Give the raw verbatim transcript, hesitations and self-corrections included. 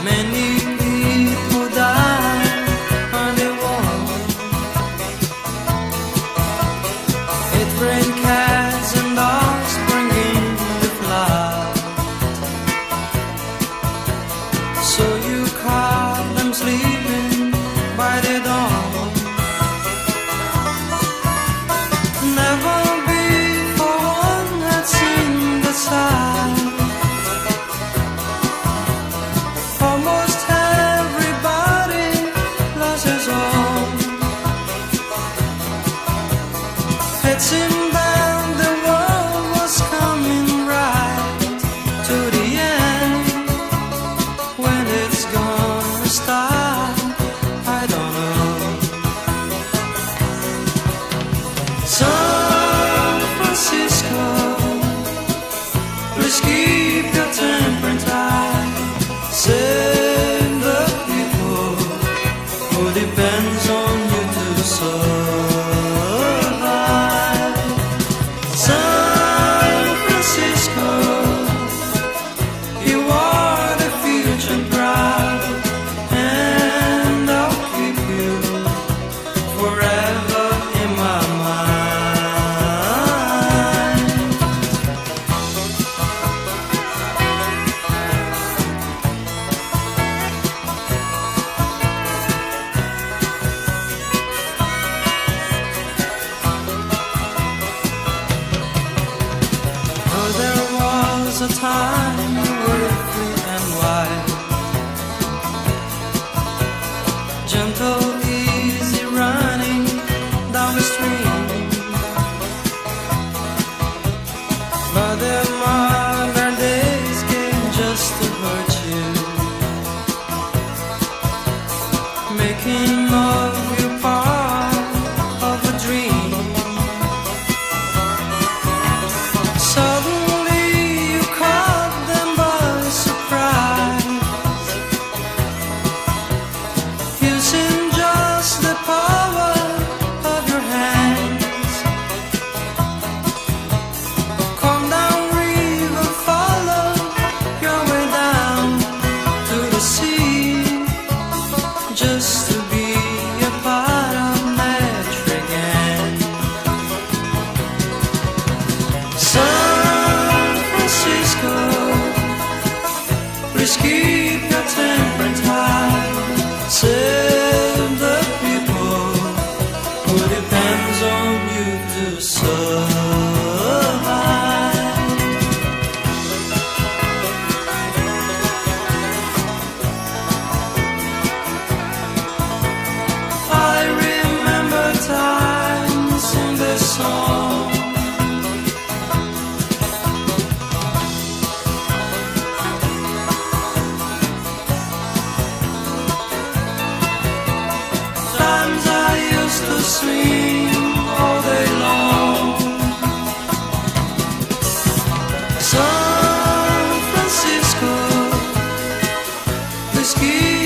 Many people die on the war. It rained cats and dogs bringing the flood. So you caught them sleeping by the dawn. Never before one had seen the side. Almost everybody lost his own. It seemed that the world was coming right to the end. When it's gonna stop, I don't know. San Francisco, please keep your temper tight. Save the people who depends on you to survive. San Francisco, you are the future bride, and I'll keep you forever in my mind. Oh, there was a time you were free and wild, gentle, easy running down the stream. But the modern days came just to hurt you, making of you part of a dream. Suddenly you caught them by surprise, using just the power of your hands. Come down river, follow your way down to the sea, just to be a part of nature again. San Francisco, please keep your temper tight. Save the people who depends on you to survive. I remember times in the song. Times I used to swing all day long. San Francisco, please keep